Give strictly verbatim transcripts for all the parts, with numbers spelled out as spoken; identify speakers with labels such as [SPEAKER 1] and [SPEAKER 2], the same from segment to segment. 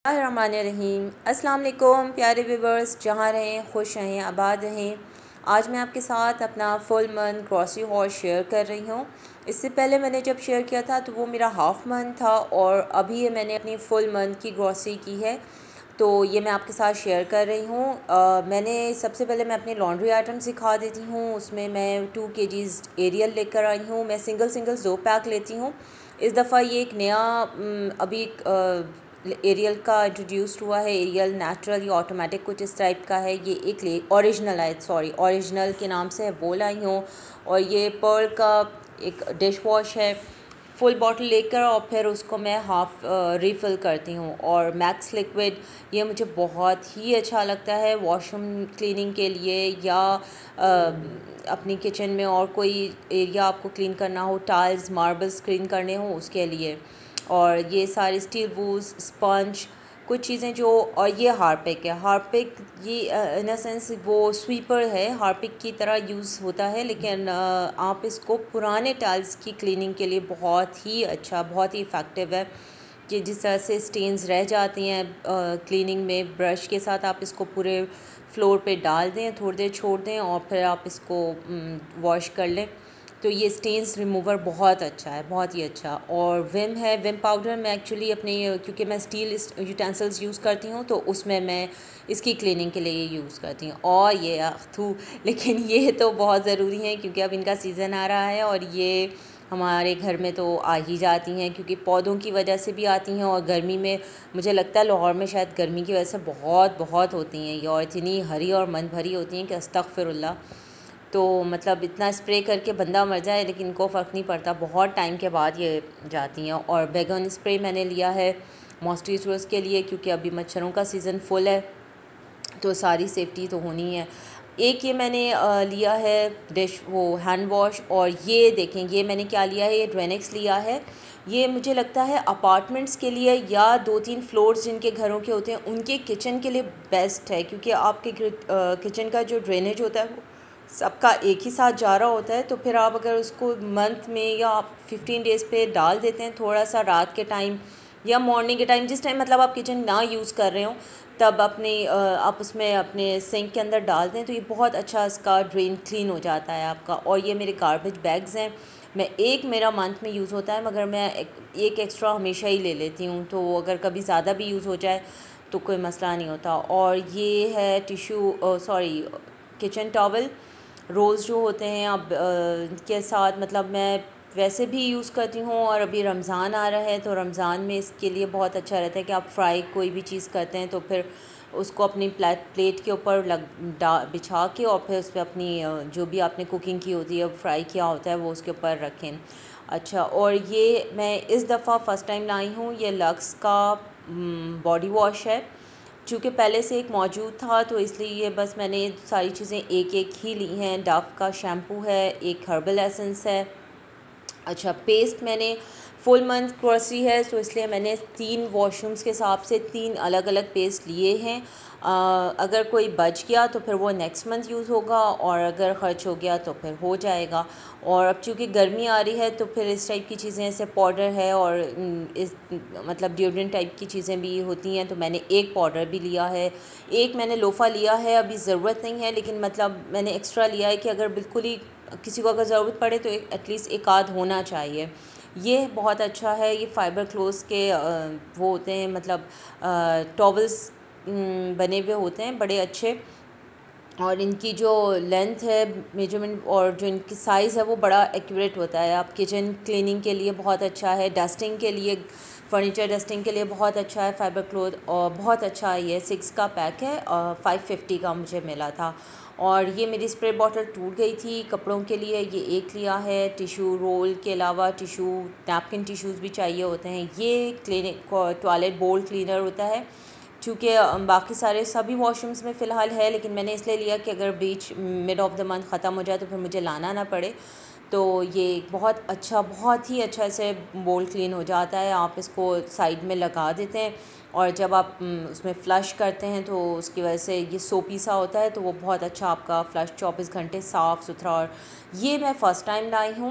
[SPEAKER 1] रहीम अस्सलाम वालेकुम प्यारे व्यूवर्स, जहाँ रहें खुश रहें आबाद रहें। आज मैं आपके साथ अपना full month grocery haul share कर रही हूँ। इससे पहले मैंने जब शेयर किया था तो वो मेरा हाफ़ मंथ था और अभी ये मैंने अपनी फुल मंथ की ग्रॉसरी की है, तो ये मैं आपके साथ शेयर कर रही हूँ। मैंने सबसे पहले मैं अपने लॉन्ड्री आइटम्स दिखा देती हूँ। उसमें मैं टू केजीज़ एरियल लेकर आई हूँ। मैं सिंगल सिंगल दो पैक लेती हूँ। इस दफ़ा ये एक नया अभी एरियल का इंट्रोड्यूस्ड हुआ है। एरियल नेचुरल या ऑटोमेटिक कुछ इस टाइप का है। ये एक ले ओरिजिनल है, सॉरी ओरिजिनल के नाम से वो लाई हूँ। और ये पर्ल का एक डिश वॉश है। फुल बॉटल लेकर और फिर उसको मैं हाफ़ रिफ़िल करती हूँ। और मैक्स लिक्विड ये मुझे बहुत ही अच्छा लगता है वॉशरूम क्लीनिंग के लिए, या आ, अपनी किचन में और कोई एरिया आपको क्लीन करना हो, टाइल्स मार्बल्स क्लीन करने हो उसके लिए। और ये सारी स्टील वूल्स, स्पंज, कुछ चीज़ें जो, और ये हार्पिक है। हार्पिक ये इन अ सेंस वो स्वीपर है, हार्पिक की तरह यूज़ होता है, लेकिन आप इसको पुराने टाइल्स की क्लीनिंग के लिए बहुत ही अच्छा, बहुत ही इफ़ेक्टिव है। कि जिस तरह से स्टेन्स रह जाती हैं क्लीनिंग में, ब्रश के साथ आप इसको पूरे फ्लोर पे डाल दें, थोड़ी देर छोड़ दें और फिर आप इसको वॉश कर लें, तो ये स्टेन्स रिमूवर बहुत अच्छा है, बहुत ही अच्छा। और विम है, विम पाउडर मैं एक्चुअली अपने, क्योंकि मैं स्टील यूटेंसिल्स यूज़ करती हूँ तो उसमें मैं इसकी क्लीनिंग के लिए यूज़ करती हूँ। और ये अख्तू, लेकिन ये तो बहुत ज़रूरी है क्योंकि अब इनका सीज़न आ रहा है और ये हमारे घर में तो आ ही जाती हैं, क्योंकि पौधों की वजह से भी आती हैं और गर्मी में मुझे लगता है लाहौर में शायद गर्मी की वजह से बहुत बहुत होती हैं ये, और इतनी हरी और मन भरी होती हैं कि अस्तगफिरुल्लाह। तो मतलब इतना स्प्रे करके बंदा मर जाए लेकिन इनको फ़र्क नहीं पड़ता, बहुत टाइम के बाद ये जाती हैं। और बैगन स्प्रे मैंने लिया है मॉस्किटोज़ के लिए, क्योंकि अभी मच्छरों का सीज़न फुल है तो सारी सेफ्टी तो होनी है। एक ये मैंने लिया है डिश वो हैंड वॉश। और ये देखें, ये मैंने क्या लिया है, ये ड्वेनेक्स लिया है। ये मुझे लगता है अपार्टमेंट्स के लिए या दो तीन फ्लोर्स जिनके घरों के होते हैं उनके किचन के लिए बेस्ट है, क्योंकि आपके किचन का जो ड्रेनेज होता है वो सबका एक ही साथ जा रहा होता है। तो फिर आप अगर उसको मंथ में या आप फिफ्टीन डेज़ पे डाल देते हैं, थोड़ा सा रात के टाइम या मॉर्निंग के टाइम, जिस टाइम मतलब आप किचन ना यूज़ कर रहे हो, तब अपने आप उसमें अपने सिंक के अंदर डाल दें तो ये बहुत अच्छा इसका ड्रेन क्लीन हो जाता है आपका। और ये मेरे गार्बेज बैग्स हैं, मैं एक मेरा मंथ में यूज़ होता है, मगर मैं एक, एक एक्स्ट्रा हमेशा ही ले लेती हूँ, तो अगर कभी ज़्यादा भी यूज़ हो जाए तो कोई मसला नहीं होता। और ये है tissue, sorry kitchen towel rolls जो होते हैं अब के साथ, मतलब मैं वैसे भी यूज़ करती हूँ। और अभी रमज़ान आ रहा है तो रमज़ान में इसके लिए बहुत अच्छा रहता है कि आप फ्राई कोई भी चीज़ करते हैं तो फिर उसको अपनी प्लेट प्लेट के ऊपर लग डा बिछा के और फिर उस पर अपनी जो भी आपने कुकिंग की होती है, फ्राई किया होता है, वो उसके ऊपर रखें। अच्छा, और ये मैं इस दफ़ा फ़र्स्ट टाइम लाई हूँ, ये लक्स का बॉडी वॉश है। चूँकि पहले से एक मौजूद था तो इसलिए ये बस मैंने सारी चीज़ें एक एक ही ली हैं। डव का शैम्पू है, एक हर्बल एसेंस है। अच्छा, पेस्ट मैंने फुल मंथ ग्रॉसरी है तो इसलिए मैंने तीन वॉशरूम्स के हिसाब से तीन अलग अलग पेस्ट लिए हैं। आ, अगर कोई बच गया तो फिर वो नेक्स्ट मंथ यूज़ होगा, और अगर ख़र्च हो गया तो फिर हो जाएगा। और अब चूँकि गर्मी आ रही है तो फिर इस टाइप की चीज़ें, जैसे पाउडर है और इस मतलब डिओड्रेंट टाइप की चीज़ें भी होती हैं, तो मैंने एक पाउडर भी लिया है। एक मैंने लोफ़ा लिया है, अभी ज़रूरत नहीं है लेकिन मतलब मैंने एक्स्ट्रा लिया है कि अगर बिल्कुल ही किसी को अगर ज़रूरत पड़े तो एटलीस्ट एक आध होना चाहिए। ये बहुत अच्छा है, ये फ़ाइबर क्लोथ्स के वो होते हैं, मतलब टॉवल्स बने हुए होते हैं बड़े अच्छे। और इनकी जो लेंथ है मेजरमेंट और जो इनकी साइज़ है वो बड़ा एक्यूरेट होता है। आप किचन क्लीनिंग के लिए बहुत अच्छा है, डस्टिंग के लिए, फर्नीचर डस्टिंग के लिए बहुत अच्छा है फ़ाइबर क्लोथ। और बहुत अच्छा है, ये सिक्स का पैक है, फाइव फिफ्टी का मुझे मिला था। और ये मेरी स्प्रे बॉटल टूट गई थी कपड़ों के लिए, ये एक लिया है। टिशू रोल के अलावा टिशू नैपकिन टिशूज़ भी चाहिए होते हैं। ये क्लिनिक टॉयलेट बोल क्लीनर होता है, चूँकि बाकी सारे सभी वॉशरूम्स में फ़िलहाल है, लेकिन मैंने इसलिए लिया कि अगर बीच मिड ऑफ़ द मंथ ख़त्म हो जाए तो फिर मुझे लाना ना पड़े। तो ये बहुत अच्छा, बहुत ही अच्छा से बोल क्लीन हो जाता है। आप इसको साइड में लगा देते हैं और जब आप उसमें फ़्लश करते हैं तो उसकी वजह से ये सोपी सा होता है, तो वो बहुत अच्छा आपका फ़्लश चौबीस घंटे साफ़ सुथरा। और ये मैं फ़र्स्ट टाइम लाई हूँ,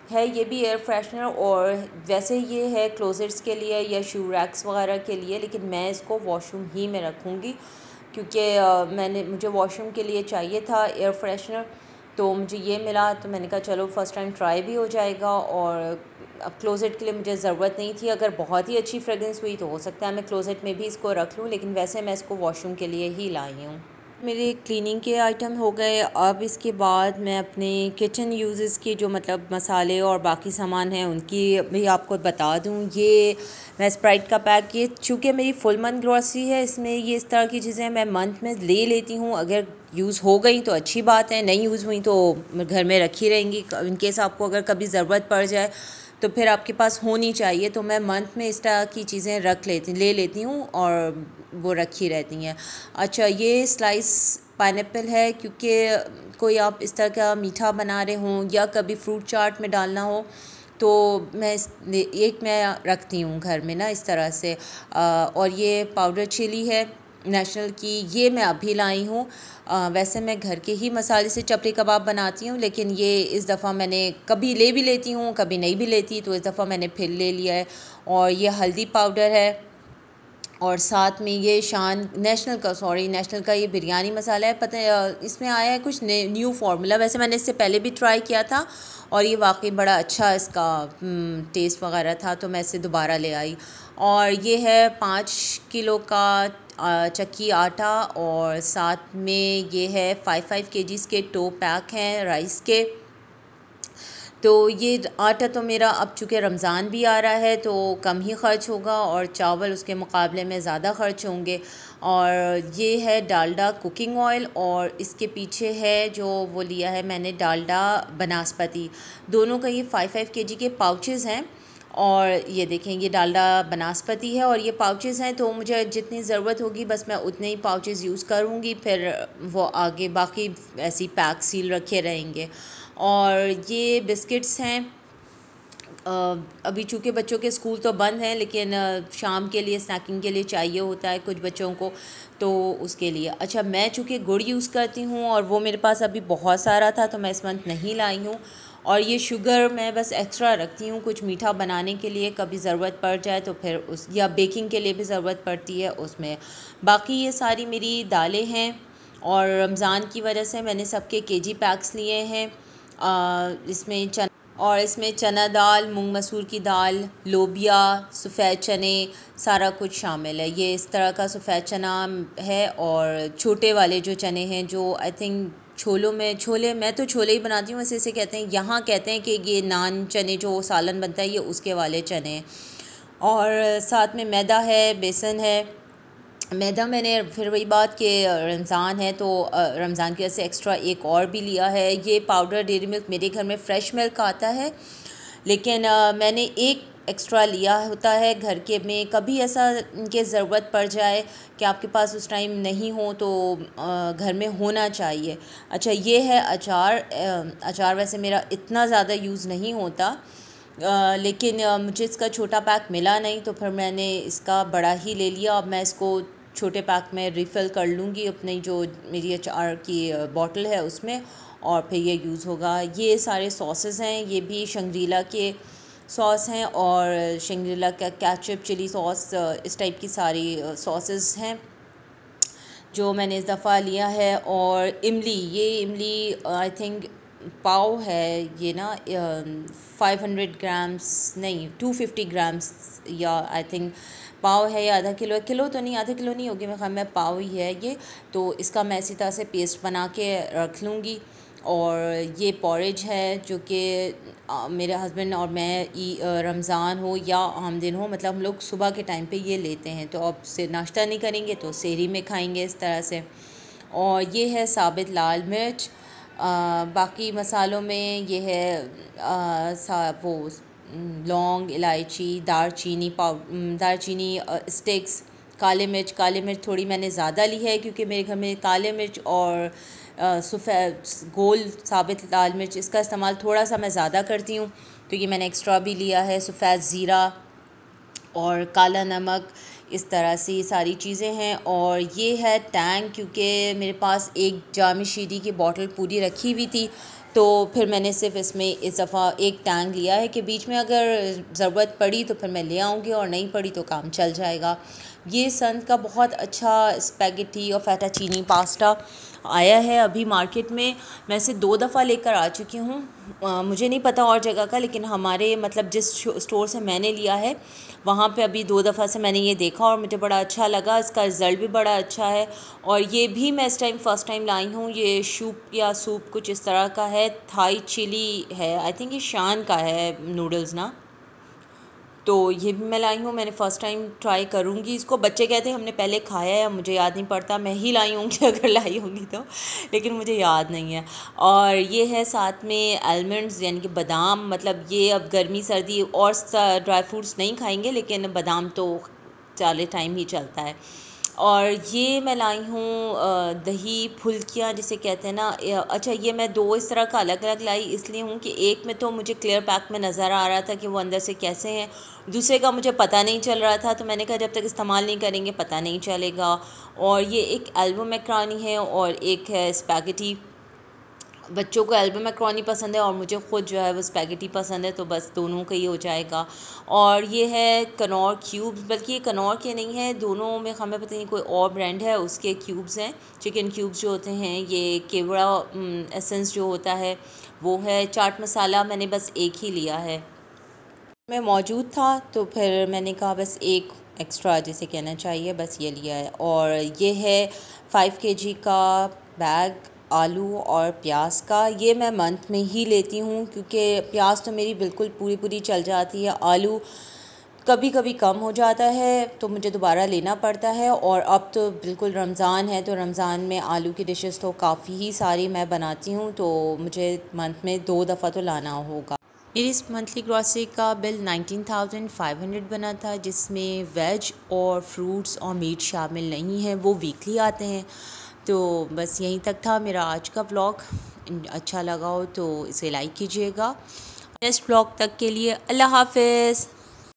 [SPEAKER 1] है ये भी एयर फ्रेशनर, और वैसे ये है क्लोजेट्स के लिए या शू रैक्स वगैरह के लिए, लेकिन मैं इसको वॉशरूम ही में रखूँगी क्योंकि मैंने मुझे वॉशरूम के लिए चाहिए था एयर फ्रेशनर, तो मुझे ये मिला तो मैंने कहा चलो फ़र्स्ट टाइम ट्राई भी हो जाएगा। और अब क्लोज़ेट के लिए मुझे ज़रूरत नहीं थी, अगर बहुत ही अच्छी फ्रेगरेंस हुई तो हो सकता है मैं क्लोज़ेट में भी इसको रख लूँ, लेकिन वैसे मैं इसको वॉशरूम के लिए ही लाई हूँ। मेरे क्लीनिंग के आइटम हो गए। अब इसके बाद मैं अपने किचन यूज़ेस की जो मतलब मसाले और बाकी सामान हैं उनकी भी आपको बता दूं। ये मैं स्प्राइट का पैक, ये चूँकि मेरी फुल मंथ ग्रॉसरी है, इसमें ये इस तरह की चीज़ें मैं मंथ में ले लेती हूँ। अगर यूज़ हो गई तो अच्छी बात है, नहीं यूज़ हुई तो घर में रखी रहेंगी। इन केस आपको अगर कभी ज़रूरत पड़ जाए तो फिर आपके पास होनी चाहिए। तो मैं मंथ में इस तरह की चीज़ें रख लेती ले लेती हूँ और वो रखी रहती हैं। अच्छा, ये स्लाइस पाइनएप्पल है, क्योंकि कोई आप इस तरह का मीठा बना रहे हों या कभी फ्रूट चाट में डालना हो तो मैं इस एक मैं रखती हूँ घर में ना इस तरह से। आ, और ये पाउडर चिली है नेशनल की, ये मैं अभी लाई हूँ। वैसे मैं घर के ही मसाले से चपली कबाब बनाती हूँ, लेकिन ये इस दफ़ा मैंने कभी ले भी लेती हूँ कभी नहीं भी लेती, तो इस दफ़ा मैंने फिर ले लिया है। और ये हल्दी पाउडर है, और साथ में ये शान नेशनल का सॉरी नेशनल का ये बिरयानी मसाला है। पता है इसमें आया है कुछ न्यू फार्मूला, वैसे मैंने इससे पहले भी ट्राई किया था और ये वाकई बड़ा अच्छा इसका टेस्ट वगैरह था, तो मैं इसे दोबारा ले आई। और ये है पाँच किलो का चक्की आटा, और साथ में ये है फाइव फाइव केजीज़ के टो पैक हैं राइस के। तो ये आटा तो मेरा अब चूँकि रमज़ान भी आ रहा है तो कम ही ख़र्च होगा, और चावल उसके मुकाबले में ज़्यादा ख़र्च होंगे। और ये है डालडा कुकिंग ऑयल, और इसके पीछे है जो वो लिया है मैंने डालडा बनास्पति। दोनों का ये फ़ाइव फ़ाइव केजी के पाउचेज़ हैं, और ये देखें ये डालडा बनास्पति है और ये पाउचेज़ हैं, तो मुझे जितनी ज़रूरत होगी बस मैं उतने ही पाउचेज़ यूज़ करूँगी, फिर वो आगे बाकी ऐसी पैक सील रखे रहेंगे। और ये बिस्किट्स हैं, अभी चूँकि बच्चों के स्कूल तो बंद हैं, लेकिन शाम के लिए स्नैकिंग के लिए चाहिए होता है कुछ बच्चों को, तो उसके लिए। अच्छा, मैं चूँकि गुड़ यूज़ करती हूँ और वो मेरे पास अभी बहुत सारा था तो मैं इस मंथ नहीं लाई हूँ। और ये शुगर मैं बस एक्स्ट्रा रखती हूँ कुछ मीठा बनाने के लिए, कभी ज़रूरत पड़ जाए तो फिर उस या बेकिंग के लिए भी ज़रूरत पड़ती है उसमें। बाकी ये सारी मेरी दालें हैं, और रमज़ान की वजह से मैंने सबके केजी पैक्स लिए हैं। आ, इसमें चना और इसमें चना दाल, मूंग मसूर की दाल, लोबिया, सफ़ेद चने, सारा कुछ शामिल है। ये इस तरह का सफ़ेद चना है, और छोटे वाले जो चने हैं जो आई थिंक छोलों में छोले मैं तो छोले ही बनाती हूँ, वैसे इसे कहते हैं यहाँ कहते हैं कि ये नान चने जो सालन बनता है ये उसके वाले चने हैं। और साथ में मैदा है, बेसन है। मैदा मैंने फिर वही बात कि रमज़ान है तो रमज़ान की वजह से एक्स्ट्रा एक और भी लिया है। ये पाउडर डेयरी मिल्क, मेरे घर में फ़्रेश मिल्क आता है, लेकिन आ, मैंने एक एक्स्ट्रा लिया होता है घर के में, कभी ऐसा इनके ज़रूरत पड़ जाए कि आपके पास उस टाइम नहीं हो तो आ, घर में होना चाहिए। अच्छा, ये है अचार। अचार वैसे मेरा इतना ज़्यादा यूज़ नहीं होता, आ, लेकिन आ, मुझे इसका छोटा पैक मिला नहीं तो फिर मैंने इसका बड़ा ही ले लिया। अब मैं इसको छोटे पैक में रिफ़िल कर लूँगी अपनी जो मेरी अचार की बॉटल है उसमें, और फिर ये यूज़ होगा। ये सारे सॉसेस हैं, ये भी शंग्रीला के सॉस हैं, और शंग्रीला का केचप, चिली सॉस, इस टाइप की सारी सॉसेस हैं जो मैंने इस दफ़ा लिया है। और इमली, ये इमली आई थिंक पाव है ये ना, फाइव हंड्रेड ग्राम्स नहीं टू फिफ्टी ग्राम्स या आई थिंक पाव है, या आधा किलो किलो तो नहीं, आधा किलो नहीं होगी मेरे ख्याल में, पाव ही है ये। तो इसका मैं इसी तरह से पेस्ट बना के रख लूँगी। और ये पॉरेज है जो कि मेरे हस्बैंड और मैं रमज़ान हो या आम दिन हो, मतलब हम लोग सुबह के टाइम पे ये लेते हैं, तो अब से नाश्ता नहीं करेंगे तो सहरी में खाएंगे इस तरह से। और ये है साबित लाल मिर्च। आ, बाकी मसालों में ये है आ, सा वो लौंग, इलायची, दालचीनी पाउडर, दालचीनी स्टिक्स, काले मिर्च। काले मिर्च थोड़ी मैंने ज़्यादा ली है क्योंकि मेरे घर में काले मिर्च और सफ़ेद गोल साबित लाल मिर्च इसका इस्तेमाल थोड़ा सा मैं ज़्यादा करती हूँ, तो ये मैंने एक्स्ट्रा भी लिया है। सफ़ेद ज़ीरा और काला नमक, इस तरह से ये सारी चीज़ें हैं। और ये है टैंग, क्योंकि मेरे पास एक जाम शीरी की बॉटल पूरी रखी हुई थी तो फिर मैंने सिर्फ इसमें इस दफ़ा एक टैंक लिया है कि बीच में अगर ज़रूरत पड़ी तो फिर मैं ले आऊँगी और नहीं पड़ी तो काम चल जाएगा। ये संत का बहुत अच्छा स्पैगेटी और फेटाचीनी पास्ता आया है अभी मार्केट में। मैं इसे दो दफ़ा लेकर आ चुकी हूँ। मुझे नहीं पता और जगह का, लेकिन हमारे मतलब जिस स्टोर से मैंने लिया है वहाँ पे अभी दो दफ़ा से मैंने ये देखा और मुझे बड़ा अच्छा लगा। इसका रिज़ल्ट भी बड़ा अच्छा है। और ये भी मैं इस टाइम फ़र्स्ट टाइम लाई हूँ। ये सूप या सूप कुछ इस तरह का है, थाई चिली है, आई थिंक ये शान का है नूडल्स ना। तो ये भी मैं लाई हूँ, मैंने फ़र्स्ट टाइम ट्राई करूँगी इसको। बच्चे कहते हैं हमने पहले खाया है, मुझे याद नहीं पड़ता, मैं ही लाई होंगी अगर लाई होंगी तो, लेकिन मुझे याद नहीं है। और ये है साथ में आलमंड्स यानी कि बादाम, मतलब ये अब गर्मी सर्दी और ड्राई फ्रूट्स नहीं खाएंगे, लेकिन बादाम तो चाले टाइम ही चलता है। और ये मैं लाई हूँ दही फुल्कियाँ जिसे कहते हैं ना। अच्छा, ये मैं दो इस तरह का अलग अलग लाई इसलिए हूँ कि एक में तो मुझे क्लियर पैक में नज़र आ रहा था कि वो अंदर से कैसे हैं, दूसरे का मुझे पता नहीं चल रहा था। तो मैंने कहा जब तक इस्तेमाल नहीं करेंगे पता नहीं चलेगा। और ये एक एल्बो मैक्रोनी है और एक है स्पैगेटी। बच्चों को एल्बो मैक्रोनी पसंद है और मुझे ख़ुद जो है वो स्पैगेटी पसंद है, तो बस दोनों का ही हो जाएगा। और ये है कनौर क्यूब्स, बल्कि ये कनौर के नहीं है, दोनों में हमें पता नहीं कोई और ब्रांड है उसके क्यूब्स हैं, चिकन क्यूब्स जो होते हैं। ये केवड़ा एसेंस जो होता है वो है। चाट मसाला मैंने बस एक ही लिया है, मैं मौजूद था तो फिर मैंने कहा बस एक एक्स्ट्रा जिसे कहना चाहिए बस ये लिया है। और ये है फाइव के जी का बैग आलू और प्याज का। ये मैं मंथ में ही लेती हूँ क्योंकि प्याज तो मेरी बिल्कुल पूरी पूरी चल जाती है, आलू कभी कभी कम हो जाता है तो मुझे दोबारा लेना पड़ता है। और अब तो बिल्कुल रमज़ान है तो रमज़ान में आलू की डिशेस तो काफ़ी ही सारी मैं बनाती हूँ, तो मुझे मंथ में दो दफ़ा तो लाना होगा। मेरी इस मंथली ग्रॉसरी का bill nineteen thousand five hundred बना था, जिसमें वेज और फ्रूट्स और मीट शामिल नहीं है, वो वीकली आते हैं। तो बस यहीं तक था मेरा आज का व्लॉग। अच्छा लगा हो तो इसे लाइक कीजिएगा। नेक्स्ट व्लॉग तक के लिए अल्लाह हाफ़िज़।